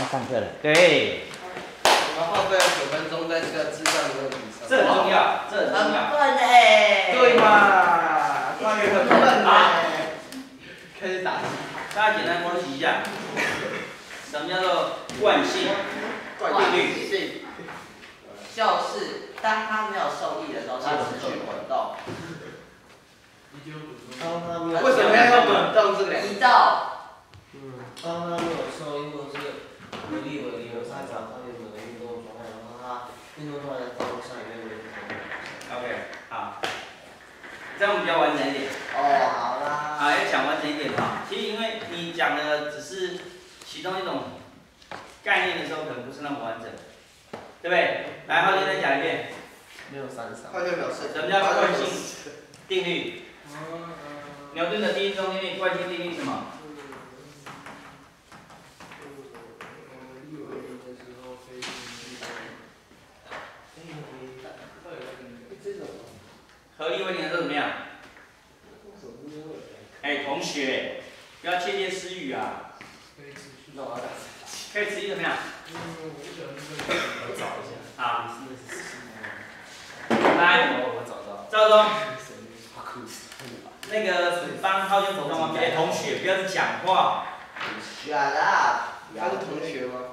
要上课了。对。 我们耗费了9分钟在这个智障的问题上。 这很重要，这很重要。 很笨哎。 对嘛？关于很笨哎。 开始打击。 大家简单复习一下，什么叫做惯性？ 惯性就是当它没有受力的时候，它持续滚动。 为什么要用滚动这个？ 移动。 当它没有受力或者是无力为理由，它转换原本的运动状态，然后它运动状态的方向也会变化。 OK， 好，这样我们比较完整一点。 哦，好啦。 好，要讲完整一点哈。其实因为你讲的只是其中一种概念的时候，可能不是那么完整，对不对？来，浩天再讲一遍。 没有33。 换就表示。 什么叫惯性定律？牛顿的第一中定律，惯性定律是什么？合力为零的时候怎么样？哎，同学，不要窃窃私语啊！可以持续怎么样？ 我找一下。 好，来， 我找到。 赵忠，那个帮浩轩补充完毕。哎，同学，不要讲话。 Shut up。 他是同学吗？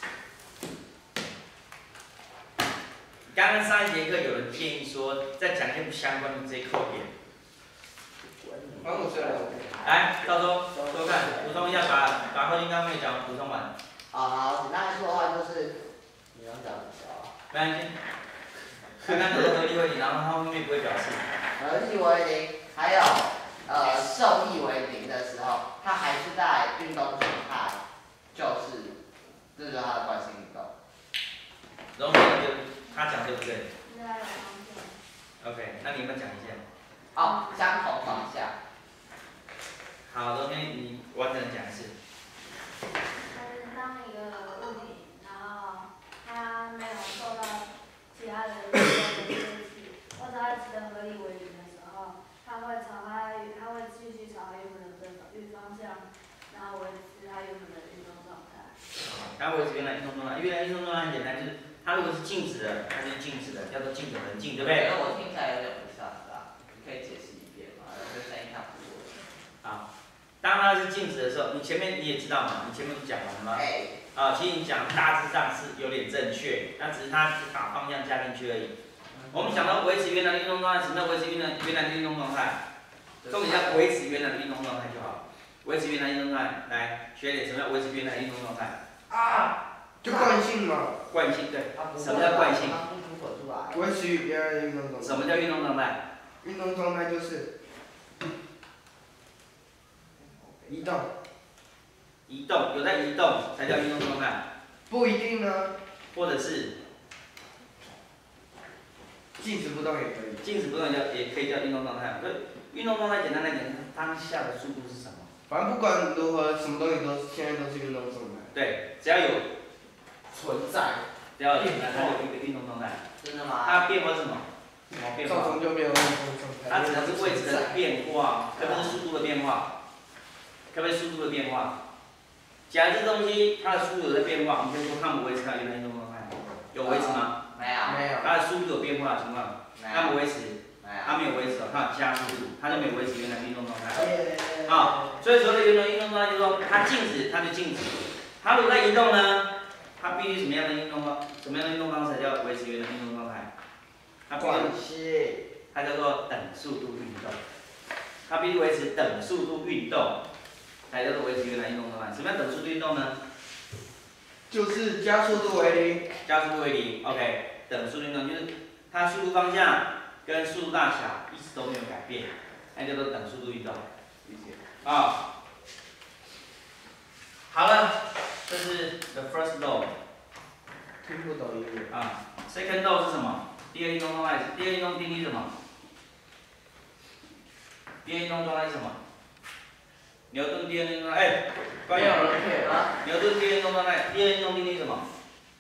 刚刚上一节课有人建议说，再讲一些不相关的直接扣点。 反正我虽然来，赵忠，多看，补充一下，把浩轩刚刚没讲补充完。 好，简单来说的话就是你要讲什么？ 没关系。刚刚的合力为零，然后他后面不会表示。 合力为零，还有受力为零的时候，它还是在运动状态，这就是它的惯性运动。 然后他讲对不对应该有方向。 ？OK， 那你们讲一下。 好，相同方向。 好，昨天你完整讲一次。 就是当一个物体，然后它没有受到其他的力量的推挤，或者它的合力为零的时候，它会继续朝它原本的方向，然后维持它原本的运动状态。 它维持原来运动状态，原来运动状态很简单，就是它如果是静止的，它就是静止的，叫做静止恒静，对不对？ 我听起来有点不像是吧？你可以解释一遍吗？这声音看不过。 好，当它是静止的时候，你前面你也知道嘛，你前面不是讲完了吗？其实你讲大致上是有点正确，那只是它只把方向加进去而已。我们想到维持原来的运动状态，什么叫维持原来的运动状态？重点要维持原来的运动状态就好。维持原来运动状态，来学点什么叫维持原来运动状态？ 就惯性嘛。 惯性对。什么叫惯性？ 维持与别人的运动状态。 什么叫运动状态？ 运动状态就是移动。 移动，有在移动才叫运动状态。 不一定呢。 或者是静止不动也可以。 静止不动也可以叫运动状态。运动状态简单来讲，当下的速度是什么？ 反正不管如何，什么东西现在都是运动状态。 对，只要有存在。 只要有存在，它有一个运动状态。 真的吗？ 它变化是什么？什么变化？ 造成就没有运动状态。 它指的是位置的变化，可不是速度的变化。可不可以速度的变化？假如这东西它的速度有在变化，我们可以说它们维持它原来运动状态，有维持吗？ 没有。 它的速度有变化的情况，它们维持，它没有维持哦，它有加速度，它就没有维持原来运动状态。好，所以所谓的原来运动状态就是说，它静止它就静止，它如果在移动呢，它必须什么样的运动方？什么样的运动方式才叫维持原来运动状态？它叫做等速度运动，它必须维持等速度运动。才叫做维持原来运动状态。什么叫等速度运动呢？ 就是加速度为零。 加速度为零 ，OK。等速度运动就是它速度方向跟速度大小一直都没有改变，那叫做等速度运动。理解？啊，好了，这是 the first law。 听不懂英语。 second law 是什么？第二运动状态，第二运动定律是什么？第二运动状态是什么？牛顿第二运动状态，关于牛顿第二运动状态，第二运动定律是什么？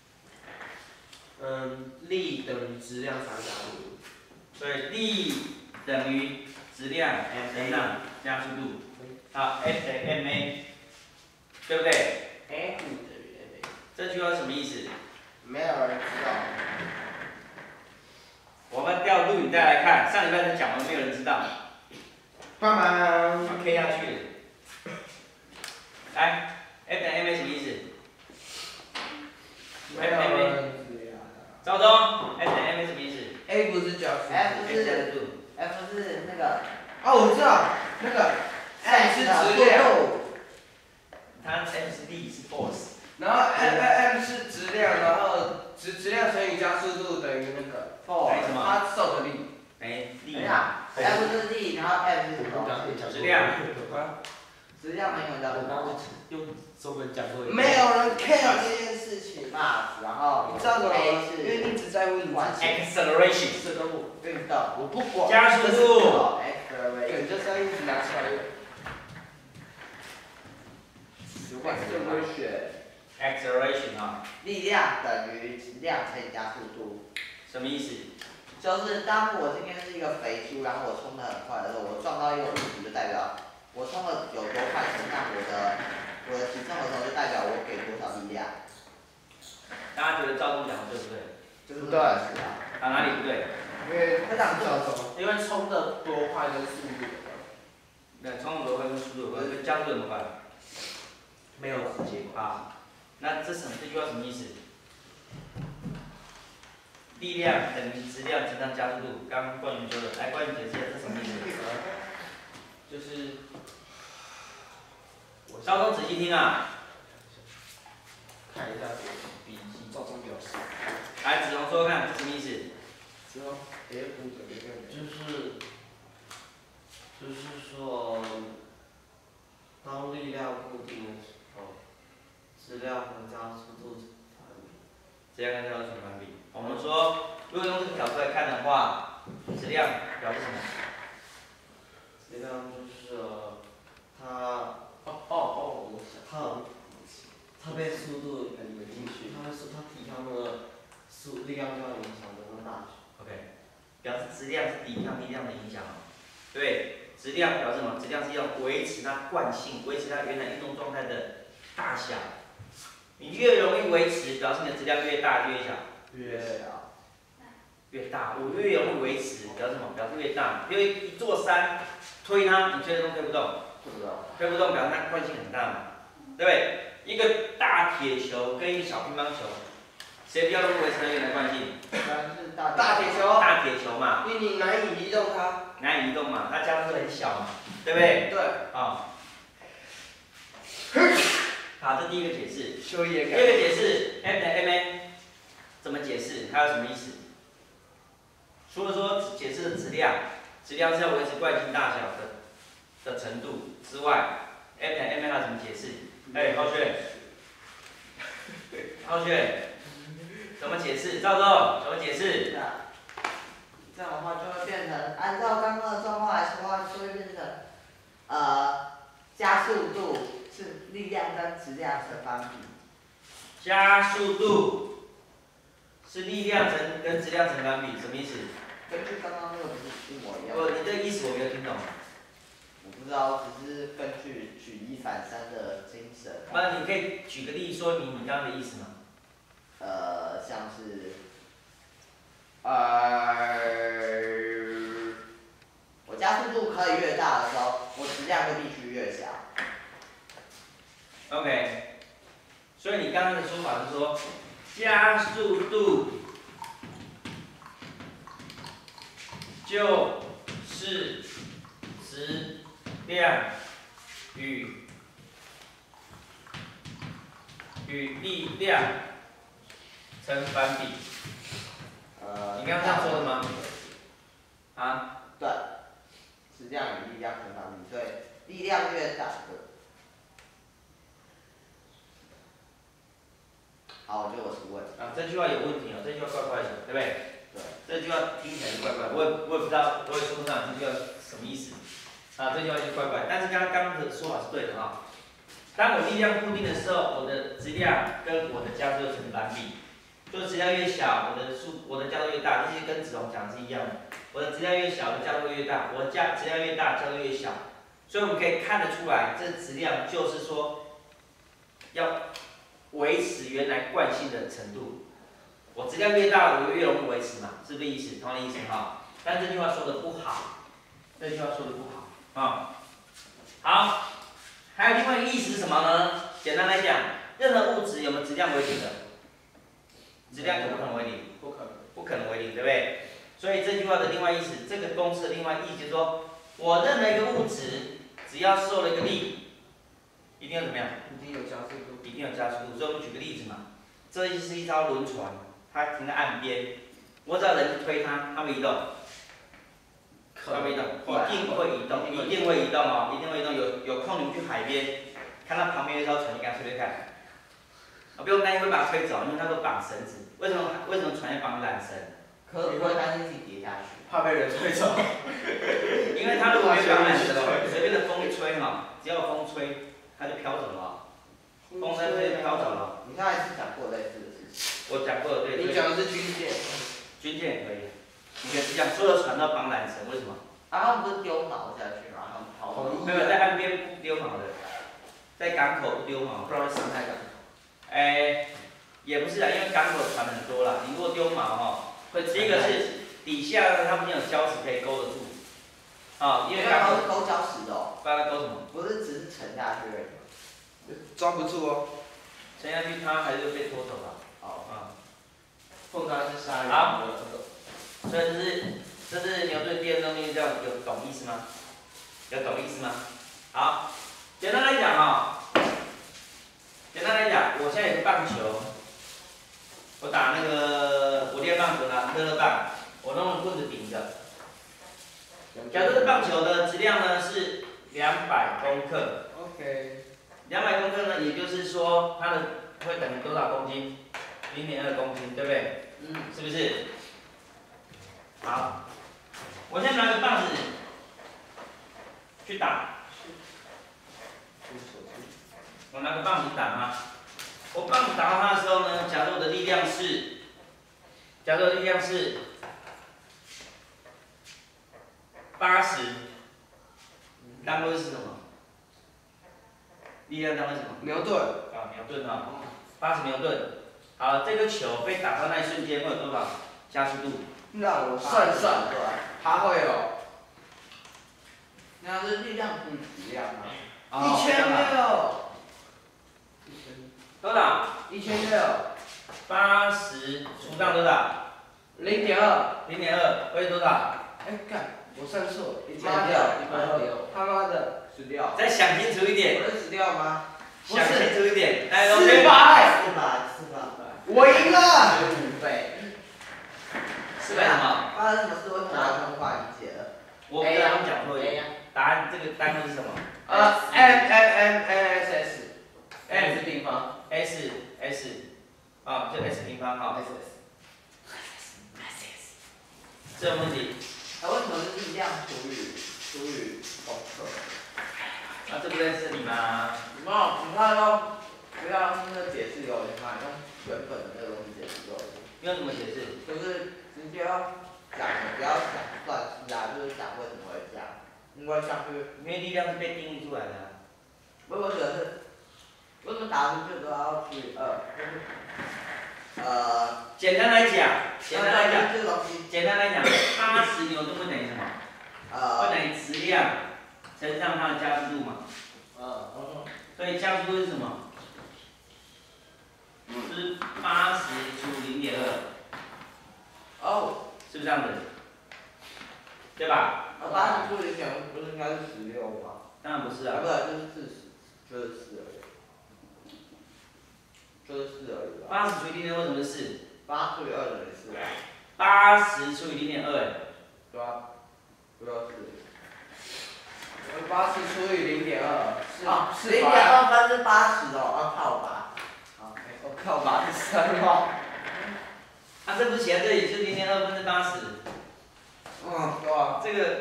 力等于质量乘加速度。 所以力等于质量乘上加速度。好 ，F 等于 ma， 对不对？ F 等于 ma。 这句话是什么意思？ 没有人知道。 我们调录影带来看，上礼拜才讲完，没有人知道。 帮忙。 把 K 下去。来 ，F 等 M A 什么意思？F 等 M A。赵忠 ，F 等 M A 什么意思 A 不是加速 ？F ？F 加是速。 F 是那个哦，我知道，那个 M 是质量， 它 M 是力是 force。 然后 M 是质量，然后质量乘以加速度等于那个 force， 它受的力。 力。 等一下 ，F 是力，然后 M 是什么？ 质量。 质量没有叫什么？ 用中文讲过。 没有人 care 这件事情。 mass， 然后你知道什么 A 吗？因为你只在乎你自己。 acceleration。 是动物运动， 我不管。 加速度。 acceleration， 梗就是要一直拿出来用。 主管是不会学。 acceleration 啊， 力量等于质量乘以加速度。 什么意思？ 就是当我今天是一个肥猪，然后我冲得很快的时候，我撞到一个物体，就代表我冲的有多快乘上我的体重的时候，就代表我给多少力量。 大家觉得赵忠讲的对不对？ 就是对，是啊。 哪里不对？ 因为他讲叫什么？因为冲的多快跟速度有关。 那冲的多快跟速度有关，跟加速有什么关？ 没有直接啊。那这句话什么意思？力量等于质量乘上加速度。刚刚冠宇说的，来冠宇解释一下这什么意思？ 就是赵忠仔细听啊。 看一下笔记，照中表示。 来，子龙说说看，这什么意思？ 之后 F 的那个。 就是说，当力量固定的时候，质量和加速度成反比。 质量跟加速度成反比。我们说，如果用这个角度来看的话，质量表示什么？ 质量就是它被速度进去，它抵抗那个力量这样影响的那个大小。 OK， 表示质量是抵抗力量的影响哦。对，质量表示什么？质量是要维持它惯性，维持它原来运动状态的大小。你越容易维持，表示你的质量越大越小。 越小。 越大，我越容易维持，表示什么？表示越大。因为一座山，推它，你推得动推不动？推不动，表示它惯性很大嘛，对不对？一个大铁球跟一个小乒乓球，谁比较容易维持它原来惯性？ 大铁球。 大铁球嘛。 因为你难以移动它。 难以移动嘛，它加速度很小嘛，对不对？ 对。 啊。好，这第一个解释。 修业感。 第二个解释 ，F 等 ma 怎么解释？它有什么意思？除了说解释的质量，质量是要维持惯性大小的程度之外 ，F 等 ma 它怎么解释？浩轩，怎么解释？赵总怎么解释？ 这样的话就会变成，按照刚刚的状况来说的话，就会变成，加速度是力量跟质量成反比。 加速度是力量跟质量成反比，什么意思？ 根据刚刚那个不是一模一样？ 你这个意思我没有听懂。 我不知道，只是根据举一反三的精神。 那你可以举个例说明你刚刚的意思吗？ 像是，我加速度可以越大的时候，我质量就必须越小。 OK， 所以你刚刚的说法是说，加速度就是质量与力量成反比。你刚刚这样说的吗？啊？ 对，质量与力量成反比，所以力量越大的。好，我觉得我是问。 这句话有问题哦，这句话怪怪的，对不对？ 对。 这句话听起来就怪怪，我也不知道，我也说不上这句话什么意思。这句话就怪怪，但是刚刚的说法是对的哈。当我力量固定的时候，我的质量跟我的加速度成反比。就是质量越小，我的加速越大，这些跟子龙讲的是一样的。我的质量越小，我的加速越大；我的质量越大，加速越小。所以我们可以看得出来，这质量就是说， 维持原来惯性的程度。我质量越大，我越容易维持嘛，是不是意思？同样的意思哈。但这句话说的不好，这句话说的不好啊。好，还有另外一个意思是什么呢？简单来讲，任何物质有没有质量为零的？质量可不可能为零？ 不可能。 不可能为零，对不对？所以这句话的另外意思，这个公式的另外意思就是说，我任何一个物质只要受了一个力，一定要怎么样？ 一定有加速度。 一定有加速度。所以我们举个例子嘛，这是一艘轮船，它停在岸边，我只要人去推它，它会移动。它会移动，一定会移动，一定会移动哦，一定会移动。有空你们去海边，看到旁边有一艘船，你给它推推看。不用担心会把它推走，因为它都绑绳子。为什么船要绑缆绳？ 可不会担心自己跌下去， 怕被人推走。 因为它如果没有绑缆绳，随便的风一吹哈，只要风吹，它就飘走了。风在吹就飘走了。 你上一次讲过类似的事情。 我讲过了，对。 你讲的是军舰。 军舰也可以。你可以这样，所有的船都绑缆绳，为什么？ 他们不是丢锚下去吗？他们跑走。 没有，在岸边不丢锚的，在港口不丢锚。 不然伤害港口。 也不是啊，因为港口船很多啦，你如果丢锚哈，第一个是底下呢，它不仅有礁石可以勾得住，因为港口是勾礁石的哦。 不然它勾什么？ 不是只是沉下去而已。 抓不住哦。 沉下去它还是会被拖走吧。 碰到是鲨鱼。 好。所以这是牛顿第二定律，这样有懂意思吗？有懂意思吗？好，简单来讲简单来讲，我现在有个棒球，我打那个我练棒球拿乐乐棒，我弄棍子顶着。假设这棒球的质量呢是200公克。 OK。 200公克呢，也就是说它的会等于多少公斤？0.2公斤，对不对？是不是？好，我现在拿个棒子去打。我拿个棒子打它，我棒子打到它的时候呢，假如我的力量是80，单位是什么？力量单位是什么？ 牛顿。 牛顿80牛顿。好，这个球被打到那一瞬间会有多少加速度？ 让我算算，它会有。 那是力量不是质量吗 ？1600。 多少 ？1600。 80除上多少？0.2会多少？ 干，我算错了。 160。 他妈的 ，16。 再想清楚一点。 不是16吗？ 想清楚一点。来 ，400。我赢了。5倍。 400什么？ 发生什么事？为什么我无法理解了？ 我刚刚讲过，答案这个单位是什么 ？M 是平方。 S 就 S 平方哈。这个问题。 为什么是力量除以公克？ 这不认识你吗？ 没有，你看到不要用那个解释有理嘛，用原本的那个东西解释有理。 用什么解释？ 就是直接讲，不要讲算式啊，就是讲为什么会这样。因为像是因为力量是被定义出来的。 我觉得是，为什么打出去都要除以2？ 简单来讲，80牛顿会等于什么？会等于质量乘上它的加速度嘛。所以加速度是什么？是80除0.2。是不是这样子？对吧 ？80除以0.2不是应该是16吗？ 当然不是啊。 不是，就是4而已。就是4而已吧。 80除以0.2为什么是4 ？8除以2等于4。 80除以0.2 对啊，不要4。 80除以0.2。 0.2分之80哦，靠8。 我靠83吗？ 这不是写在这里，就0.2分之80。 对啊。 这个。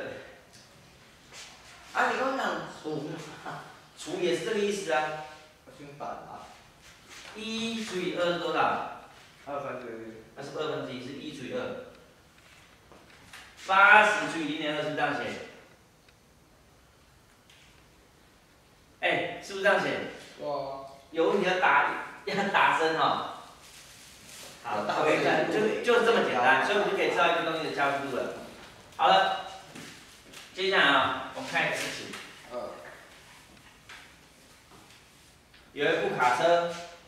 你跟我讲除。 除也是这个意思啊。 相反啊。 1除以2是多少 ？2分之1。 那是2分之1，是1除以2。80除以0.2是不是这样写？是不是这样写？ 哇。 有问题要打要打声哈。好，就是这么简单，所以我们就可以知道一个东西的加速度了。好了，接下来啊，我们看一个事情。有一部卡车，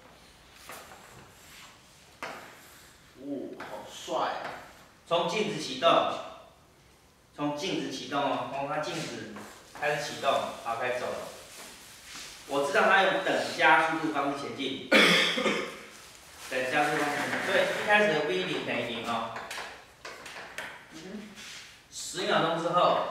好帅啊！ 从静止启动，从它静止开始启动，好，开始走了。我知道它用等加速度方式前进，等加速度方式前进，所以一开始的 v0等于0哦。10秒钟之后，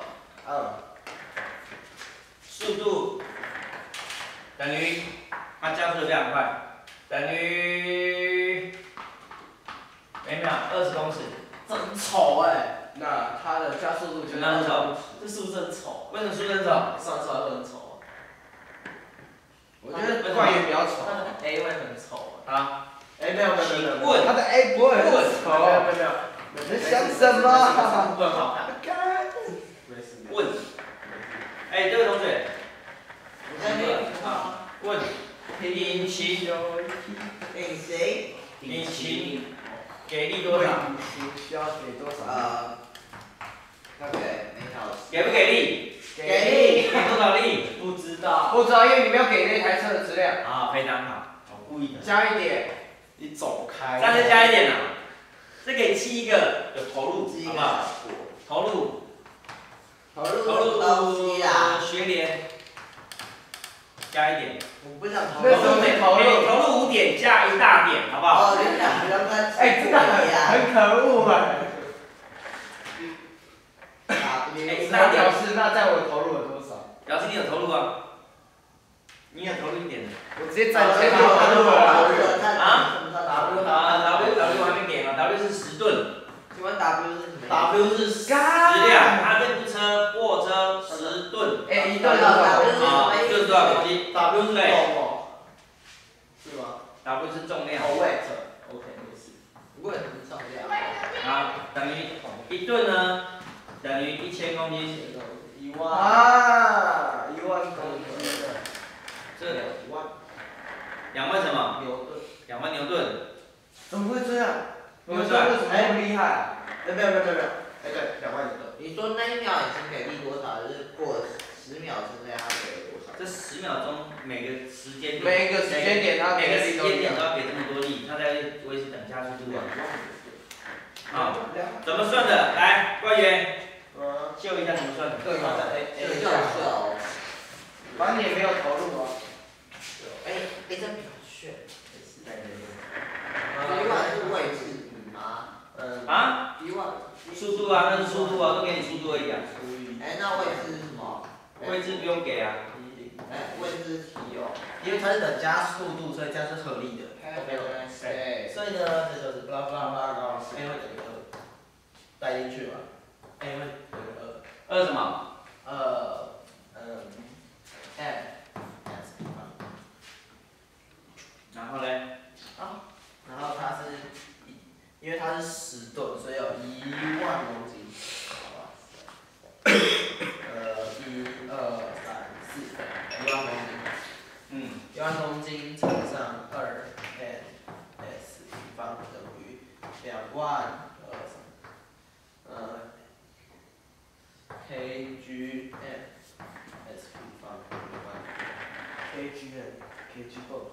速度等于它加速的非常快，等于每秒20公尺。 这很丑哎， 那它的加速度就很丑， 这是不是很丑？ 为什么是不是很丑？ 算出来会很丑。 我觉得怪也比较丑。 它的 A 会很丑啊。 没有， 它的 A 不会很丑。 没有。 你在想什么？ 不很好看。 问，这位同学， 我在那问，引擎给力多少？ 需要给多少？ 要给每小时。 给不给力？ 给力。 给多少力？ 不知道。 不知道，因为你没有给那台车的质量。 啊，非常好，我故意的。 加一点。 你走开。 再加一点啦，这可以记一个有投入，好不好？投入东西啦。 学联，加一点。 我不想投那时候没投入。 投入5点加1大点，好不好？ 哦，你讲不要跟这个很可恶啊！那表示那在我投入了多少？ 表示你有投入啊，你有投入一点的。 我直接站前投入了。 啊 ？W 还没给吗 ？W 是10吨。 请问 W 是什么 ？W 是质量，它这部车货车10吨。 1吨多少？ 啊，1吨多少公斤 ？W 是重哦。是吗 ？W 是重量。 weight。OK， 没事。 weight是重量。 好，等于1吨呢，等于1000公斤。 1万。 啊，1万公斤。 这2万什么？ 牛顿。 2万牛顿。 怎么会这样？ 你们说为什么那么厉害？ 没有。对，2万牛顿。 你说那1秒已经给力多少？就是过10秒之内它给了多少？ 这10秒钟每个时间点， 每个时间点它每个时间点都都要给这么多力，它才会维持等加速度啊。好，怎么算的？来，官员，秀一下怎么算的。 对嘛？ 秀。 反正你也没有投入啊。 这比较炫。1万是位置吗？ 啊？速度啊，那是速度啊，都给你速度而已啊。 那位置是什么？ 位置不用给啊。 位置是体哦。 因为它是等加速度，所以这样是合理的。所以呢，这就是blah blah blah A 会等于2，带进去嘛 ，A 会等于2。 2什么 ？M。 然后嘞？ 然后它是，因为它是10吨，所以有1万公斤。1、2、3、4，1万公斤。1万公斤乘上2ns 平方等于2万kgm s 平方2万。 kg 够。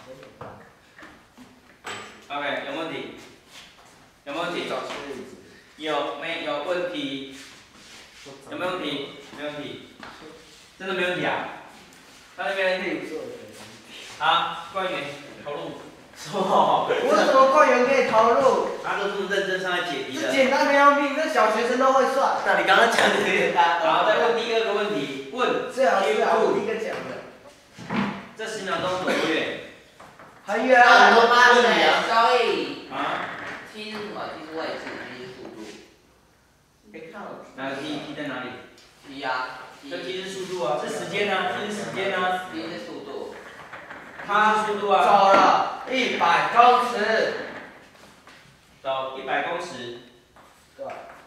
OK， 有问题？有没有问题？有没有问题？有没有问题？没问题。真的没问题啊？他那边好，官员投入。 为什么官员可以投入？ 他都这么认真上来解题的。 这简单的要命，这小学生都会算。 那你刚刚讲的有点大。 好，再问第2个问题，问。 最好我第一个讲的。 这10秒钟走多远？ 很远啊！ 我妈的交易。 啊 T 是什么 ？T 是位置 ，T 是速度。 没看我。 哪个 T 在哪里 ？T 啊。 这 T 是速度啊，是时间啊，这是时间啊。 T 是速度。 它是速度啊。 走了100公尺。 走100公尺。 对。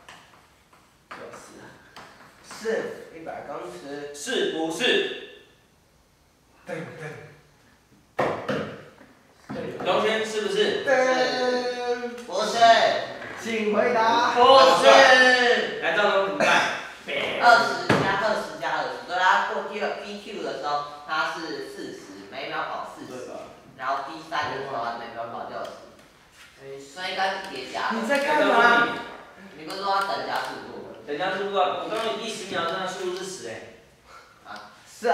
是100公尺。 是不是？ 对。 龙轩是不是？ 不是， 请回答。 不是。 来，赵总怎么办 20加20加20，对啊，过DQ 的时候它是40，每秒跑40，然后第3的时候每秒跑60，所以应该是叠加。 你在干嘛？ 你不是说要等加速度吗？ 等加速度啊！我刚刚你第10秒这样速度是10 是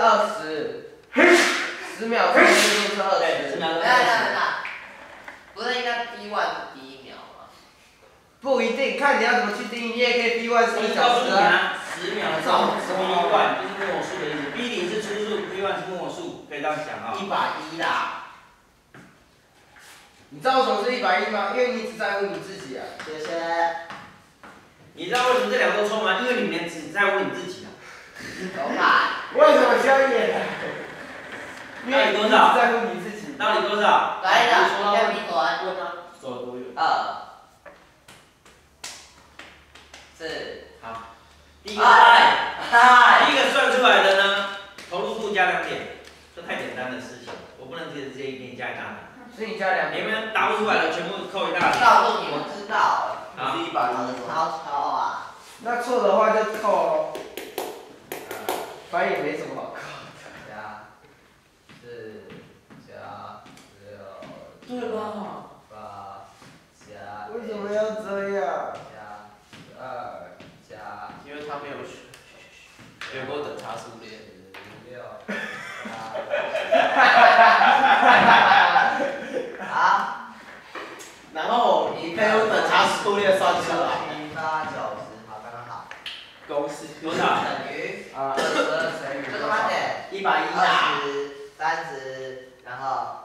20，10秒钟速度是20。 10秒钟。 不是应该B1是第1秒吗？ 不一定，看你要怎么去定义，你也可以 B1是1小时啊。10秒钟 B1就是默数的意思 ，B0是初数 ，B1是默数，可以这样讲啊。 110啦。 你知道为什么是110吗？因为你只在乎你自己啊。 谢谢。 你知道为什么这2个都错吗？因为你们只在乎你自己啊。 为什么需要演？因为你只在乎你自己。 到底多少？ 来的，先闭嘴。 问他走了多远 ？2、4， 好。第一个算出来的呢，投入度加2点，这太简单的事情，我不能直接给你加1大点。 所以你加2点。 你们答不出来的全部扣1大点。 告诉你们知道。 好。 是110。 超啊。 那错的话就扣。反正也没什么好扣。 加4加6。 对吧 ？8加。 为什么要这样？ 加12加。 因为他没有学过等差数列。 6加。好。 然后你可以用等差数列算出来。 7、8、90，好，刚刚好。 公式多少？ 等于 22乘以这个慢点 110啊。 30，然后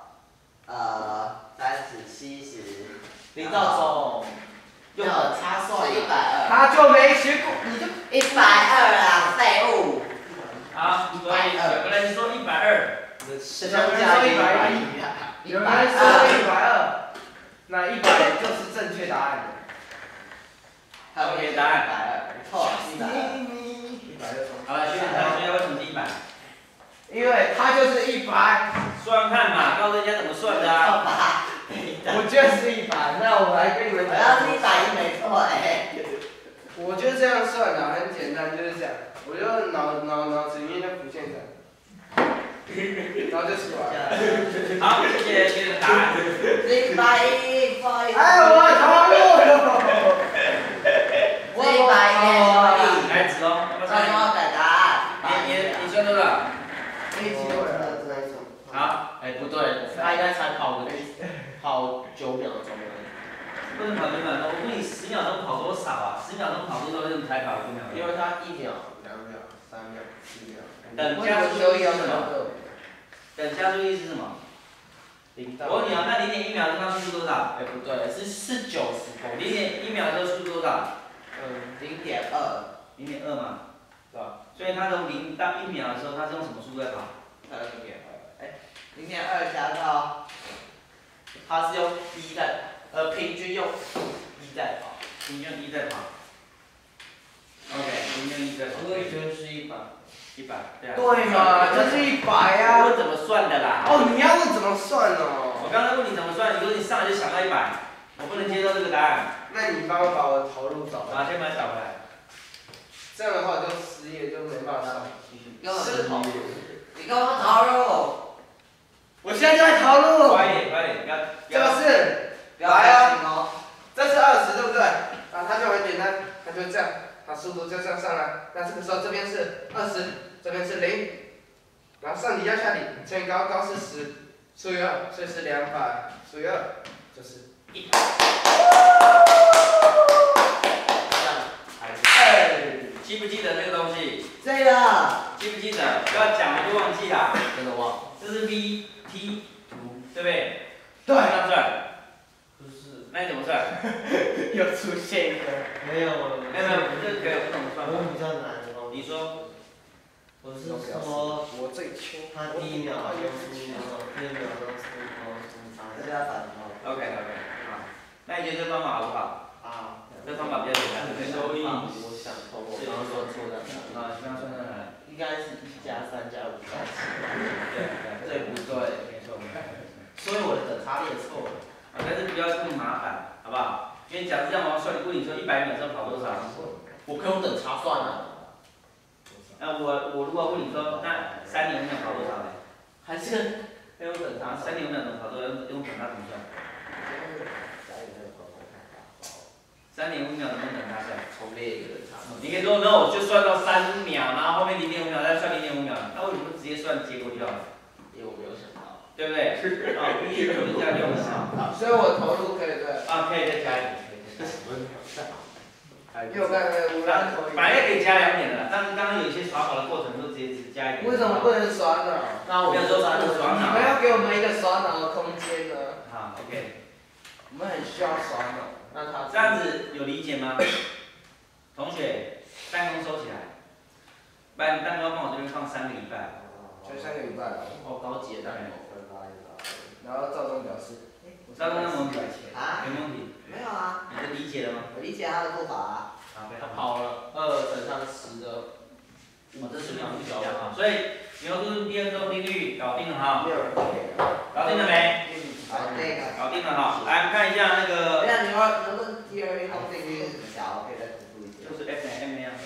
30、70。 林兆忠用等差算。 是120。 他就没学过，你就 120啊，废物。 好，所以有个人说120。 相加110。 有人说120，那100就是正确答案。 正确答案120，错120。 好了，学点猜，学为什么是100？ 因为它就是100。 算看嘛，告诉人家怎么算的啊。 我觉得是100，那我来跟你们讲。 我要是110没错我就这样算的，很简单，就是这样。我就脑子里面就浮现着，然后就出来了。 好，谢谢学的答案。 110， 哎，我投入了。 我110， 来子哦，要不要再给我改答案。 你算多少？好， 哎不对，他应该才跑9秒钟而已。 不能跑9秒钟，我问你10秒钟跑多少啊？10秒钟跑多少才跑9秒钟？ 因为他1秒、2秒、3秒、4秒。 等加速度是什么？等加速度是什么？我问你啊，那0.1秒钟它速度多少？ 哎不对，是90公里。 0.1秒钟速度多少 0.2。 0.2嘛， 对吧？ 所以它从0到1秒的时候，它是用什么速度在跑 0.2加到， 他是用1平均用1在跑。 平均1在跑。OK， 平均1在跑。 我也觉得是100， 对啊。 对嘛，这是100啊。 问怎么算的啦？ 哦，你要问怎么算哦？ 我刚才问你怎么算，你说你上来就想到100，我不能接受这个答案。 那你帮我把我投入找来。 先把它找回来。 这样的话就失业就没办法上。 你跟我投入。 我现在就在投入。 快一点，不要。 这个是，来啊，这是20，对不对？啊，它就很简单，它就这样，它速度就这样上来。那这个时候这边是20，这边是0，然后上底加下底，乘以高是10，除以2，所以是200，除以2就是100。 记不记得那个东西？ 这个。 记不记得？不要讲我就忘记了。 真的忘了。 这是 VT 图，对不对？ 对。 怎么算？ 不是。 那你怎么算？ 又出现一个。 没有， 这个可以不同的算法。 我比较难哦。 你说。 我是说， 我最穷。 他第1秒用15秒，第2秒用15 这叫反应。 OK，好。那你觉得这方法好不好？ 好。 这方法比较简单， 所以我想通，我刚刚说错在哪？ 啊，刚刚算在哪？ 应该是1加3加5加7。 对， 这不对。 没错。 所以我的等差列错了。 但是不要这么麻烦，好不好？因为假如这样，我要算问你说100秒之后跑多少？ 我可以用等差算啊。 我如果问你说，那3点5秒跑多少嘞？ 还是要用等差 3点5秒能跑多少？用等差怎么算？3点5秒能不能等差算？ 重列一个等差。 你可以说，那我就算到3秒，然后后面0.5秒再算0.5秒，那为什么不直接算结果就好了？ 因为我没有想到。 对不对？啊，你也可以这样用的啊。 所以我投入可以对。 啊，可以再加一点。 因为我刚才无让投本来也可以加2点的，但是刚刚有一些耍宝的过程，都直接只加1点。 为什么不能耍脑？ 那我们说耍你脑。 们要给我们一个耍脑的空间呢。 好 ，OK。 我们很需要耍脑。 那他这样子有理解吗？同学，弹弓收起来。不然弹弓放我这边放3个礼拜。 就3个礼拜了。 好高级的弹弓。 然后赵忠表示， 赵忠那么有啊？ 没问题？ 没有啊， 你的理解了吗？ 我理解他的做法啊。 好，非他常好。 跑了2等上10的。 这是量不一样啊。所以牛顿第2周定律搞定了哈。 没有人搞定了没？ 好，这个。 搞定了哈。来看一下那个。 那牛顿第2运动定律是什么小？我可以再复述一下。 就是 F m 啊。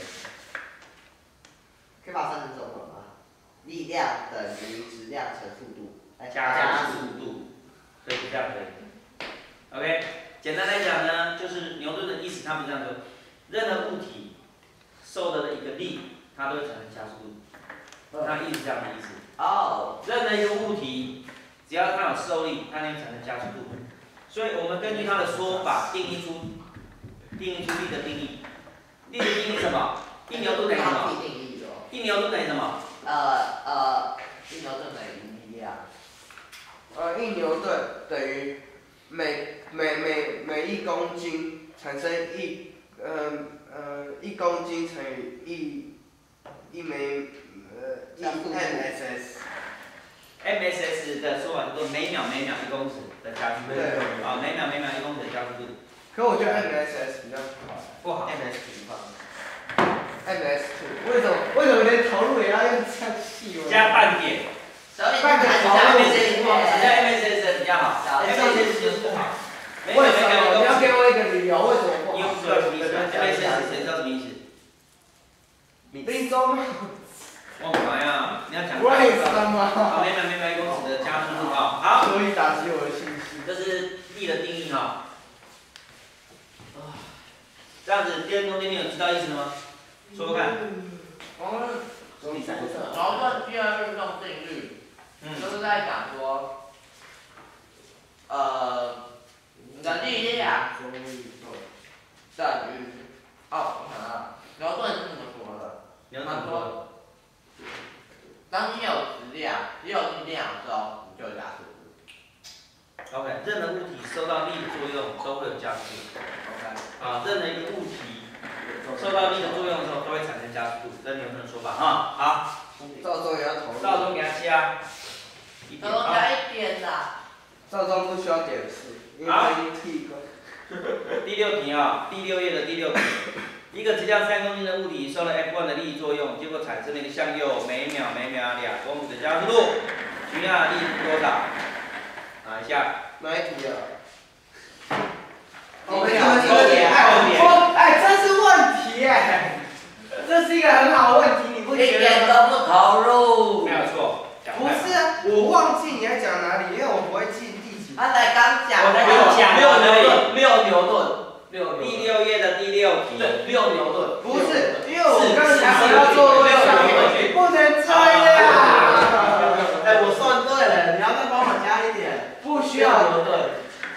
可以把它算成中文吗？力量等于质量乘速度。 加速度，可以这样可以。OK， 简单来讲呢，就是牛顿的意思，他们这样说：任何物体受的一个力，它都会产生加速度。他意思这样的意思。 哦。 任何一个物体，只要它有受力，它就会产生加速度。所以我们根据他的说法，定义出力的定义。力的定义是什么？一牛顿等于什么？一牛顿等于什么？ 一牛顿等于力量。 1牛顿等于每1公斤产生1公斤乘以1MSS。 MSS 的说法叫做每秒1公尺的加速度。 对。 啊，每秒1公尺的加速度。 可我觉得 MSS 比较不好。 MS 平方。 MS2 为什么连投入也要用这样细？ 加半点。 半点投入。 MSS 比较好。MSS 就是不好。 为什么？你要给我一个理由，为什么不好？ 你用什么意思 ？MSS 谁知道什么意思？ 冰中。 我干嘛呀？你要讲。 为什么？ 好，每秒1公尺的加速度啊。好。 所以打击我的信心。 这是力的定义哈。这样子，第2中定律有知道意思了吗？说说看。 第3个。 牛顿第2运动定律，就是在讲说，你的力量等于，我想到牛顿是怎么说的？他说，当你有质量、也有力量的时候，你就有加速度。 OK， 任何物体受到力的作用都会有加速度。OK， 啊，任何一个物体受到力的作用的时候都会产生加速度，这是牛顿的说法啊。好。 赵忠也要投入。 赵忠给他加1点。 赵忠加1点啦。 赵忠不需要点数，因为他已经替过。 第6题啊，第6页的第6题。一个质量3公斤的物体受了 F1 的力作用，结果产生了一个向右每秒2公里的加速度，取下的力是多少？拿一下。 哪一题啊？ 后面这是问题哎，这是一个很好的问题，你不觉得吗？ 一点都不投入。 没有错。 不是啊，我忘记你在讲哪里，因为我不会记第几。 他才刚讲。 我才跟你讲 6牛顿。 第6页的第6题。 对，6牛顿。 不是，因为我刚才要做位上面，不能这样。 哎，我算对了，你要再帮我加1点。 不需要。 牛顿。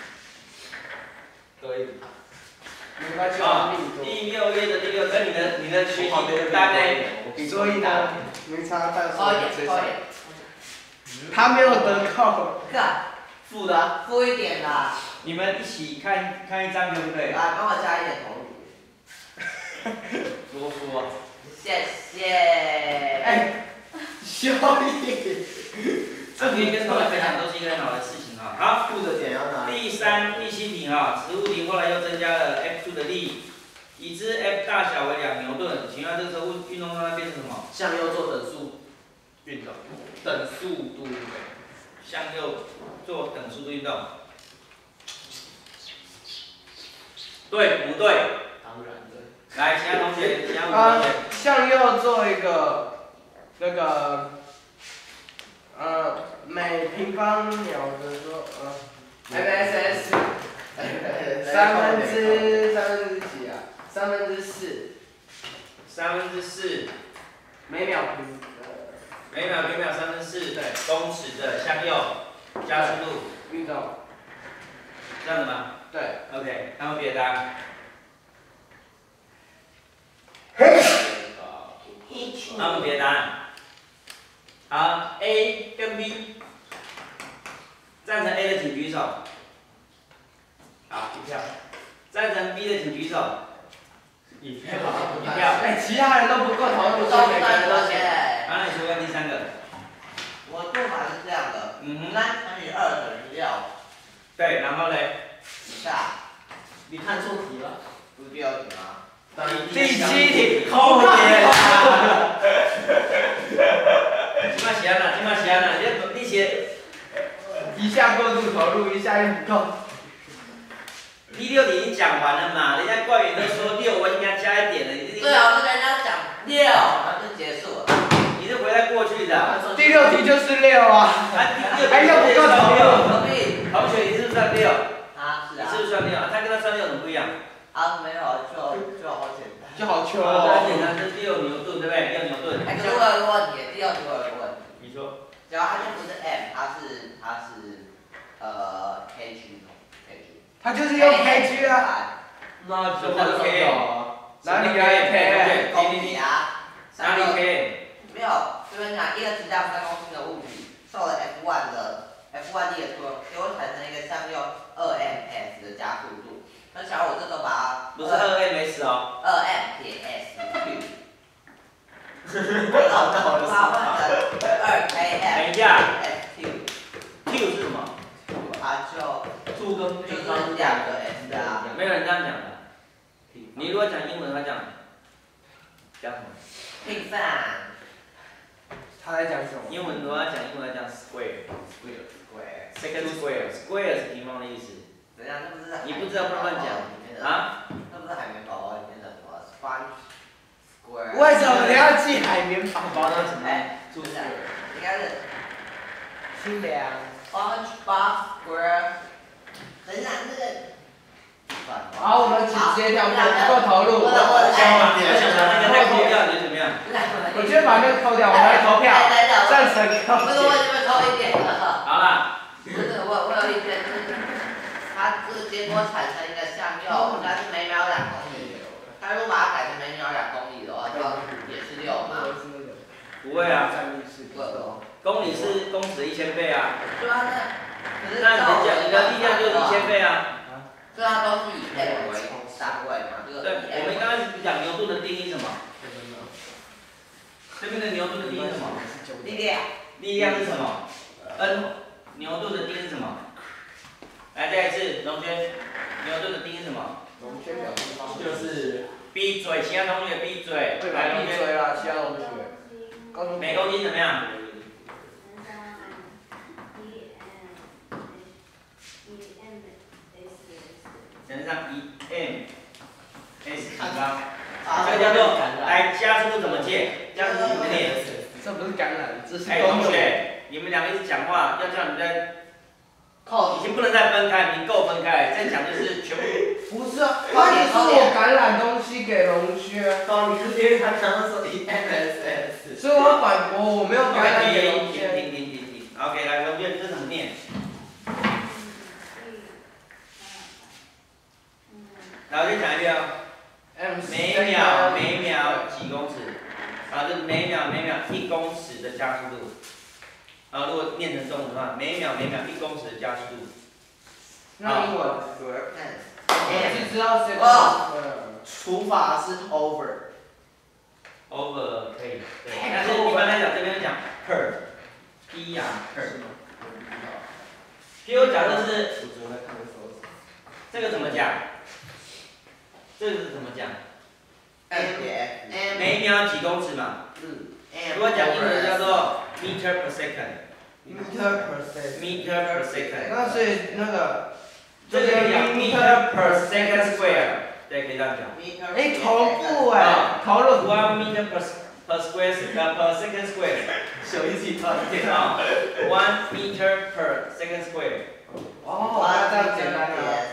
可以。 啊，第6页的第6，跟你的学习单呢？ 所以呢，没差，但是高一点。 他没有得扣。 是啊。 负的。 负1点啦。 你们一起看一张可不可以？ 来，帮我加1点投入。 多说。 谢谢。 哎，兄弟， 这边跟各位分享都是一个很好的事情哈。好， 负的点要拿。 第7题哈，此物体后来又增加了 F2 的力，已知 F 大小为2牛顿，请问这个时候运动状态变成什么？ 向右做等速运动，等速度。 向右做等速度运动。对不对？ 当然对。 来，其他同学，其他同学。 向右做一个那个每平方秒的说MSS 4/3，每秒平秒4/3，对，公尺的向右加速度运动，这样子吗？对。OK， 看后别的答案。看后别的答案。好 ，A 跟 B， 赞成 A 的请举手。好，一票。赞成 B 的请举手。一票。 哎，其他人都不够投入，所以每个人都写。 好，那你说看第三个。 我做法是这样的，3乘以2等于6。 对，然后嘞？ 以下。 你看错题了。 不是第2题吗？ 第7题， 后面啦。今麦写啦，你写。 一下过度投入，一下又不够。 第6题已经讲完了嘛，人家官员都说6，我已经给他加1点了。 对啊，我跟人家讲6，然后就结束了。 你是回来过去的。 第6题就是6啊。还又不够投入。 同学，你是不是算6？ 啊，是啊。 你是不是算6？他跟他算6有什么不一样？ 啊，没有，就好简单。 就好球哦。很简单，这是6牛顿，对不对？6牛顿。 哎，可是我有个问题，第2题我有个问题。 你说。 只要它就不是 M， 它是kg。 他就是用 kg 啊。 那就换 K 啊。哪里来 K？ 公里啊。 哪里 K？ 没有，这边讲一个质量3公斤的物体，受了 F1 力的作用，就会产生一个向右2ms 的加速度。那假如我这时候把它不是2ms 哦。 2m 减 s3。把它换成2km。 等一下。 s2。 Q 是什么？ 啊，就是2个 s 啊。 没有人这样讲的。你如果讲英文，他讲什么？ 计算。 他在讲什么？ 英文如果要讲英文，要讲 square。second square 是平方的意思。 等一下，那不是你不知道不能乱讲啊？ 那不是海绵宝宝里面的什么 sponge square？ 为什么你要记海绵宝宝呢？ 什么？ 不是，应该是清凉。 SpongeBob square。等一下，这个。 好，我们直接跳过，不够投入。 我想把那个再扣掉，你觉得怎么样？ 我觉得把那个扣掉，我们来投票。赞成扣。 不是，我已经扣1点了。 好啦。 不是，我有一点，它这个结果产生一个向右，应该是每秒2公里。它如果把它改成每秒2公里的话，就也是6嘛。 不会啊。公里是公尺1000倍啊。 对啊， 那你的力量就是1000倍啊。 对啊，都是以 m 为单位嘛，这个。 对，我们刚开始讲牛顿的定义什么？这边的牛顿的定义是什么？ 力量。 力量是什么 ？N。牛顿的定义是什么？来，再一次，龙轩，牛顿的定义是什么？ 龙轩表示方式。 就是闭嘴，其他同学闭嘴。 对吧？闭嘴啦，其他同学。 每公斤怎么样？乘上1m s 平方，这个叫做来加速度怎么借？加速度怎么念？ 这不是感染，这是同学，你们两个一直讲话，要叫你们在，已经不能再分开，你够分开，再讲就是全部。 不是啊，他只是我感染东西给龙轩。 哦，你是因为他刚刚说 EMSS。 所以我要反驳，我没有感染给龙轩。 停 ，OK， 来，龙轩这怎么念？来，我再讲一遍哦。每秒几公尺？啊，就是每秒1公尺的加速度。啊，如果念成中文的话，每秒1公尺的加速度。 那英文？我只知道是。 除法是 over。 over 可以，对。但是一般来讲，这边讲 per，p 呀 per。譬如假设是，这个怎么讲？这个是怎么讲？每秒几公尺嘛。如果讲英文叫做 meter per second。 meter per second。 meter per second。 那所以那个， 这个可以讲 meter per second square， 对，可以这样讲。 哎，同步哎，投入。 1 meter per square per second square。 手一起套一点啊，1 meter per second square。 哦，那这样简单了。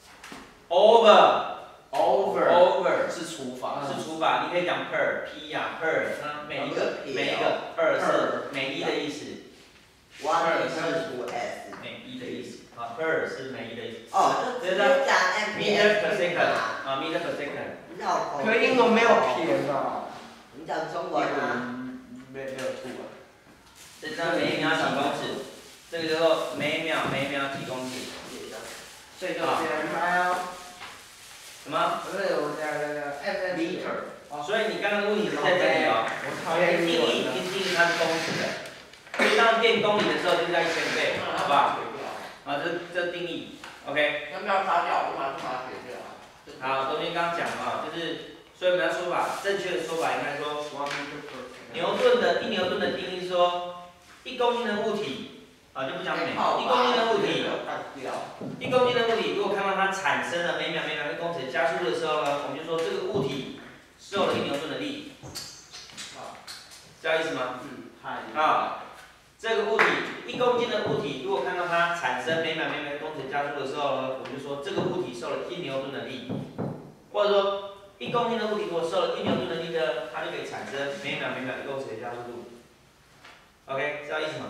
over 是除法， 是除法，你可以讲 per p 呀 per， 它每一个 per 是每一的意思。 1是除 s。 每一的意思啊 ，per 是每一的意思。 哦，就直接讲 meter per mph second 啊 meter per second。 可英文没有撇吧？ 你讲中文啊？ 没有吐啊。 这叫每秒几公尺，这个叫做每秒几公尺。 所以就这样拍哦。 什么？ 不是我讲 meter。所以你刚刚问题是在这里哦。 我讨厌英文的。 定义它是公尺的。所以当变公里的时候，就叫1000倍，好不好？啊，这定义 ，OK。 要不要擦掉？我马上把它写掉。 好，昨天刚讲嘛，就是所以我们的说法，正确的说法应该说，牛顿的定义说，1公斤的物体，啊就不讲每，1公斤的物体，1公斤的物体，如果看到它产生了每秒1公尺加速度的时候呢，我们就说这个物体受了1牛顿的力，知道意思吗？啊，这个物体1公斤的物体，如果看到它产生每秒1公尺加速的时候呢，我们就说这个物体受了1牛顿的力，或者说1公斤的物体如果受了1牛顿的力呢，它就可以产生每秒1公尺的加速度。OK， 知道意思吗？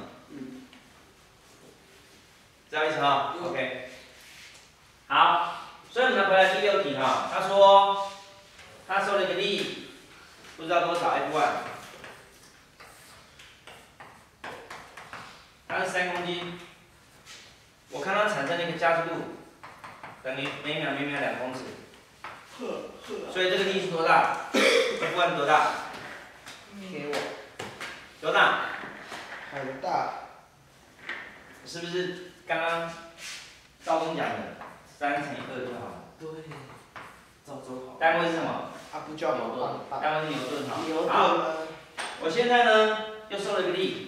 知道意思哈 ？OK。好，所以我们回来第6题哈，他说他受了一个力，不知道多少 F1。它是3公斤，我看它产生了一个加速度，等于每秒2公尺，所以这个力是多大 ？F1 多大？ 给我。 多大？ 很大。 是不是刚刚赵忠讲的3乘以2就好了？ 对，赵忠好。 单位是什么？ 啊，不叫牛顿。 单位是牛顿哈。 牛顿好，我现在呢又受了一个力。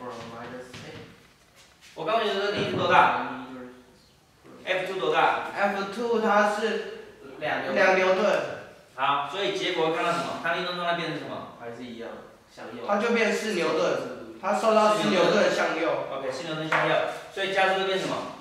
我告诉你这个力是多大 ？F2 多大 ？F2 它是2牛顿。 好，所以结果看到什么？它运动状态变成什么？ 还是一样，向右。 它就变4牛顿，它受到4牛顿向右。 OK， 4牛顿向右，所以加速度变什么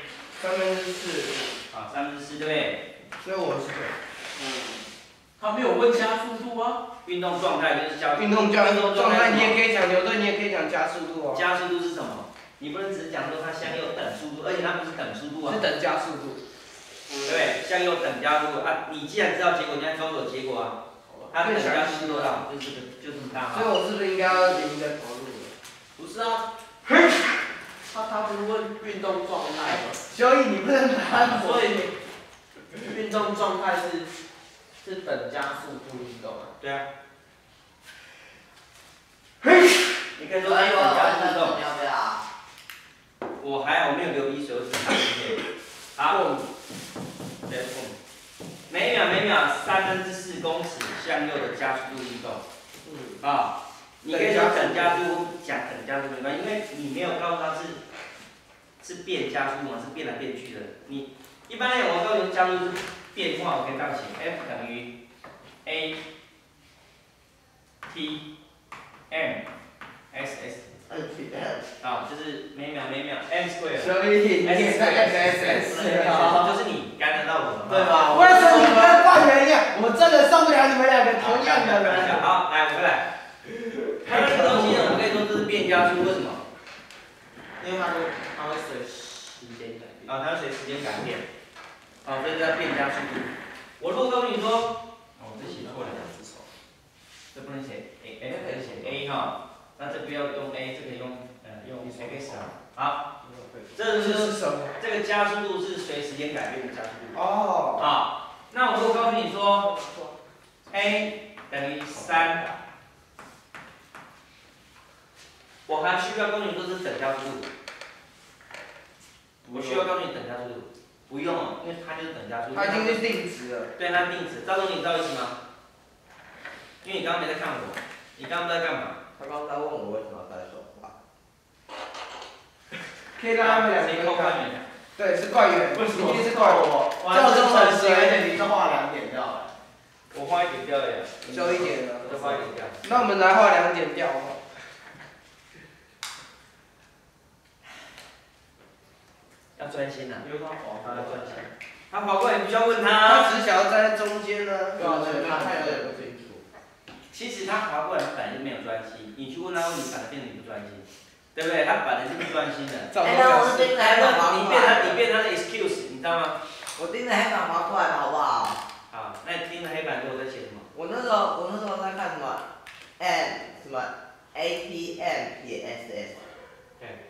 4/3。 啊，4/3，对不对？ 所以我是对。 他没有问加速度啊。 运动状态就是加速度。 运动状态你也可以讲牛顿，你也可以讲加速度哦。 加速度是什么？你不能只是讲说它向右等速度，而且它不是等速度啊。 是等加速度。 对不对？向右等加速度啊！你既然知道结果，你要告诉我结果啊。它等加速度多少？就这么大。 所以我是不是应该要零的投入？ 不是啊。他不是问运动状态吗？ 所以你不能把所以运动状态是等加速度运动啊。 对啊。你可以说等加速度。 要不要？ 我还好，我没有流鼻水，我只是看影片。好。对，每秒4/3公尺向右的加速度运动。啊，你可以说等加速度，讲等加速度运动，因为你没有告诉他是变加速度嘛，是变来变去的。你一般来讲，我告诉你加速度是变化，我可以这样写 ，F 等于 a t m s s。啊，就是每秒 m square。 所以你也在 SS。 就是你干得到我了， 对吧？ 为什么你跟犯人一样？我真的受不了你们2个同样的人。 好，来，我们来。它这个东西呢，我们可以说这是变加速，为什么？ 因为它会随时间改变。 啊，它会随时间改变。啊，所以叫变加速度。我如果告诉你说，哦，这写错了，2只手，这不能写 A， 可以写 A 哈。那这不要用 A， 这可以用用 X 啊。好，这是什么？ 这个加速度是随时间改变的加速度。 哦。 好，那我如果告诉你说 A 等于3，我还需要告诉你说是等加速度。我需要告诉你等加速度，不用了，因为它就是等加速度。 它已经是定值了。 对，它定值。赵总，你知道意思吗？因为你刚刚没在看我，你刚刚在干嘛？ 他刚才问我为什么要戴手环。 可以让他们两个谁扣冠元？ 对，是冠元， 为什么一定是冠元。 这是诚实，而且你是画2点掉了。 我画1点掉了呀。 就1点了。 我就画1点掉。 那我们来画2点掉好不好？ 要专心呐。 因为他滑， 他要专心。他滑过来，你不需要问他。 他只想要站在中间呢。 对啊，所以他看有点不清楚。 其实他滑过来，他本来就没有专心。你去问他问题，反而变成你不专心，对不对？他本来就不专心的。 那我盯着黑板滑过来。 你变他的 excuse， 你知道吗？ 我盯着黑板滑过来好不好？ 好，那你盯着黑板，我在写什么？ 我那时候在看什么 M 什么 ATM 撇 SS。 对。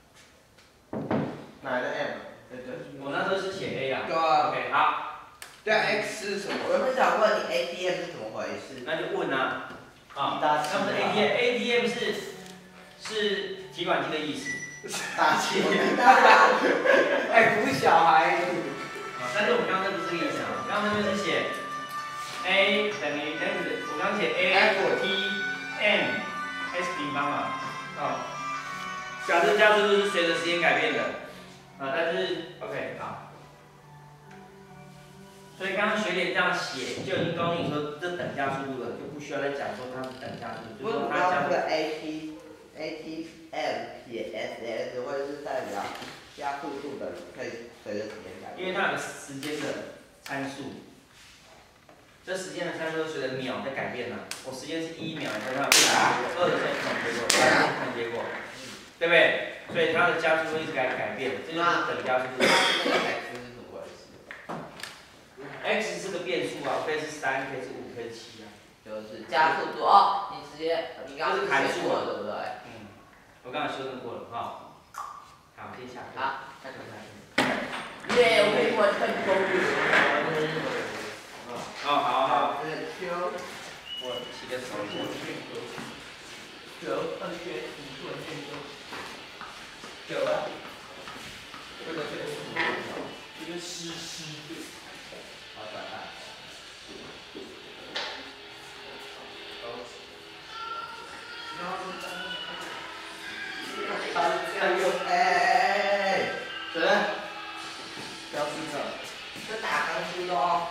哪来的 M？ 对。 我那时候是写 A 啊。 对啊。 OK， 好。 对 X 是什么？ 我是想问你 ATM 是怎么回事？ 那就问啊。啊，那不是 ATM 是提款机的意思。 打气。 哎，不是小孩。 但是我们刚刚那不是这个意思啊，刚刚那边是写 A 等于我刚写 ATM S 平方嘛。表示加速度是随着时间改变的。但是 OK 好。所以刚刚学姐这样写，就已经告诉你说这等加速度了，就不需要再讲说它是等加速度，就是说它加速度。 ATM 撇 SS 会是代表加速度的，可以随着时间改变。 因为它有个时间的参数，这时间的参数随着秒在改变呢。我时间是1秒，你看它2的时候什么结果，3的什么结果，对不对？所以它的加速度一直改变，这就是等加速度。 X 是怎么回事 ？X 是个变数啊，可以是3，可以是5，可以是7啊。 就是加速度哦，你刚刚是函数了，对不对？ 我刚才修正过了哈。好，先下课。 好，下课。耶，我可以完成攻略。 好。 这个我洗个手一下。 有啊。这个湿的。 好，转来。哎， 谁？不要吃这。 这打钢丝的哦。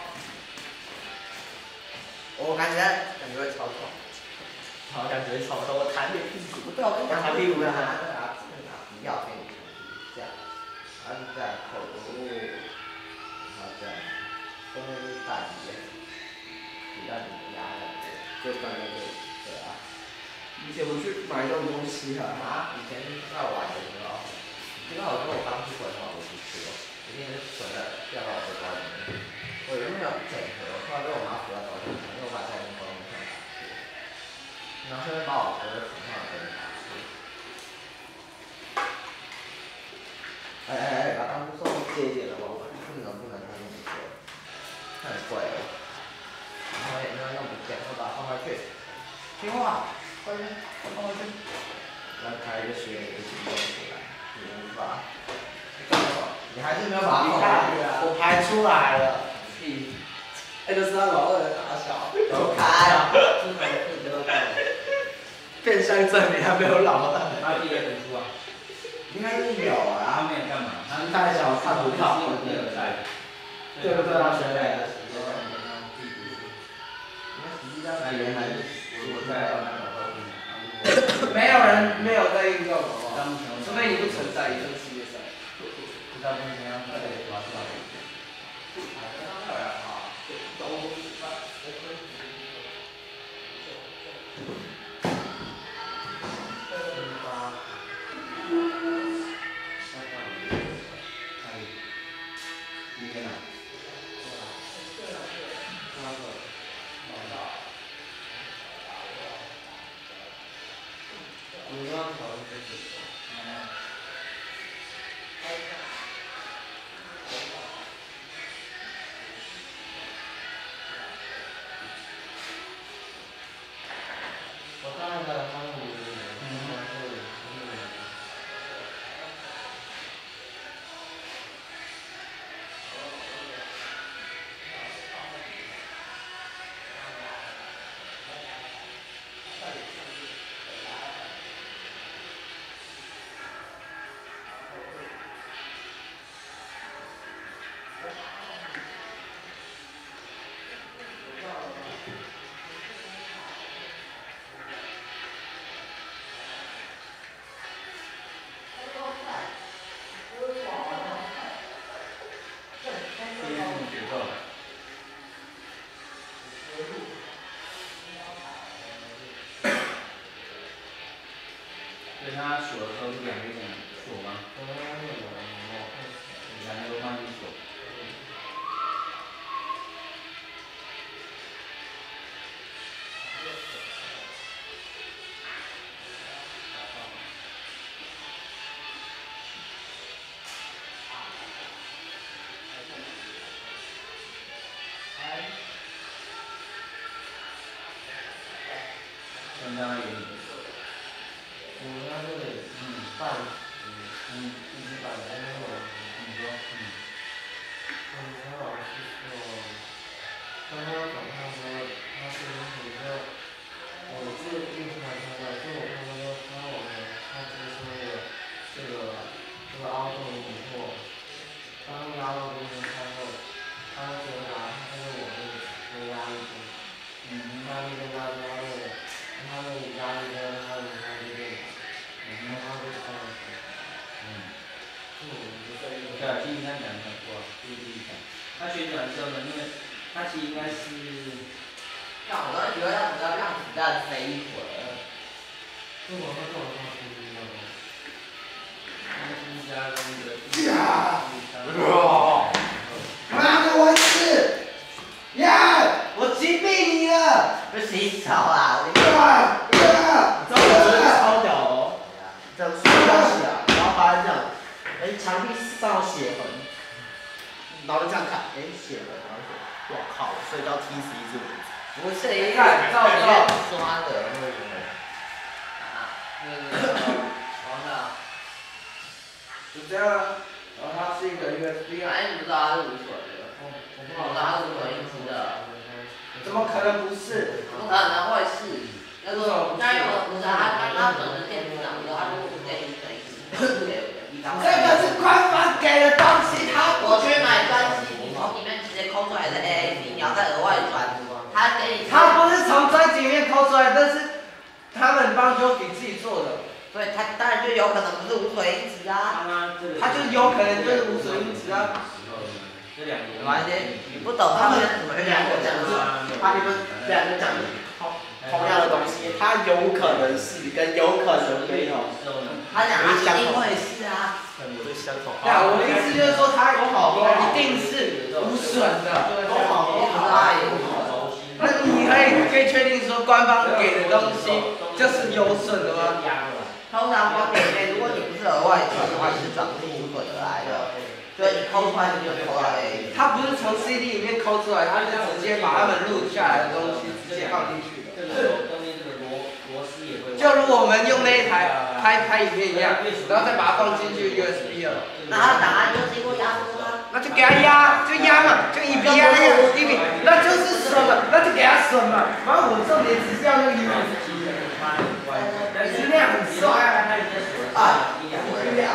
我感觉会超痛。 好，感觉超痛，我弹你屁股。 不对，我跟你讲， 弹屁股呢？ 不要跟你这样，然后就这样扣住，然后这样，后面是大底，只让你压的， 就大概这。 对啊。 以前我去买这种东西以前在玩的时候，这个好像我刚去存的话，我不去哦，一定是存的掉到我的包里面。我原本要整合，后来被我妈扶到保险箱，因为我把在那保险箱打破，然后现在把我的床上的灯打破。把当初送借一点的吧，不能再那么多，太贵了。然后也没有弄不见，我把它放回去。听话。放回去。然后开一个学一个行动出来，你无法。你还是没有把它放回去啊！ 我排出来了。 屁！ 就是他老二的大小。 走开！ 变相证明他没有老二。 他第2本书啊？ 应该是有啊。 他没有干嘛？他太小看不到。对不对啊，学妹？ 没有在运动好不好？除非你不存在一个世界上。 道它原理。 它这里半一直半的那种，你说他老师说，当他转化的时候，他是比较，我是印出来看到，就我看到说他接收了这个凹洞以后，当压到中间开后，他觉得它这个我的压力中，压力跟压力，它的压力跟它的压力对，然后它会这样子， 对啊，其实他讲的很多，就是这样。他旋转之后呢，因为它其实应该是， 像我都觉得要让子弹飞一会儿。 这我会做的话是一样的。 加工的。 妈的，我死！呀！我击毙你了！ 这谁烧啊？ 这个超屌哦！这样摔下去啊，然后把它这样，墙壁上有血痕，然后就这样看，血痕，然后我靠，所以叫 T11是为止。 不是一看照照刷的那种。王的。 就这样啊，然后它是一个 USB 啊。 哎，你不知道它是无损的。我不知道它是无损音质的。 怎么可能不是？ 不可能会是。那个，但是我不是它损是电子档，它如果是电子等于是这个是官方给的东西， 我去买专辑，你从里面直接抠出来的 AAC， 你要再额外转，他给你。 他不是从专辑里面抠出来，但是他们帮 Joey 自己做的。 对，他当然就有可能不是无水音质啊。 他就有可能就是无水音质啊。 这两个。 没关系，你不懂他们怎么会两个讲的？ 他你们两个讲的同样的东西，它有可能是跟有可能没有。 他讲他一定会是啊。 对，相同。 对啊，我的意思就是说它一定是无损的。 都好，我不知道他有无损。 那你可以确定说官方给的东西就是有损的吗？ 通常光点内，如果你不是额外转的话，你是转不出无损的来的。所以你抠出来你就抠到 A。 他不是从 CD 里面抠出来，他是直接把他们录下来的东西直接放进去的。就如我们用那一台拍影片一样，然后再把它放进去 USB 了。 那他档案就经过压缩啊。 那就给他压，就压嘛，就1比压1比，那就是损嘛，那就给他损嘛。反正我重点只是要那个 USB 的，质量很帅啊。 啊，无聊。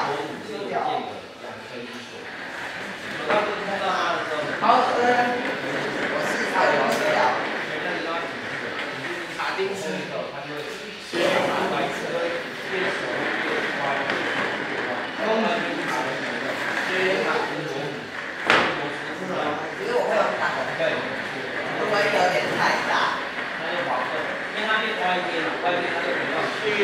好， 我是才有无聊。 卡丁车。 因为我会用大的，如果有点太大， 它就保证，因为它变歪一边了，歪一边它就不要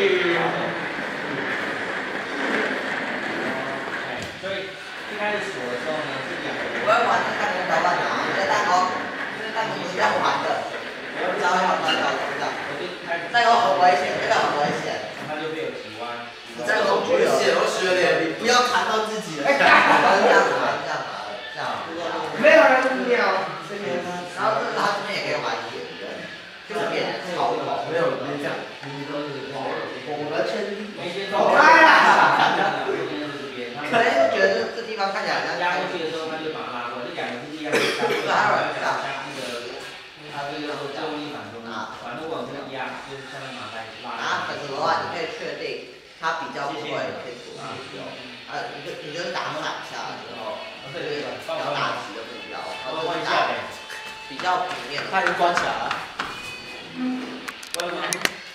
所以一开始锁的时候呢，是两个。 我要玩这弹弓导弹啊，这弹弓不是这样玩的，我不知道要玩这样。这个很危险，这个很危险。 它就被有急弯。 这个很危险， 我学点，你不要弹到自己了。 这样。 没有人秒。 然后这个它这边也可以玩一点，就是变得超高。 没有，你这样，你都是我们确定。 走开啦！ 可能就觉得这地方看起来压过去的时候，他就把它拉过来，这两个是一样的。它这个叫做重力反作用，反正往这个压，就是下面把它拉。 然后可是的话，你可以确定它比较不会偏出去哦。你就打散下来之后，就是比较大气的目标，然后比较平面。 它已经关起来了。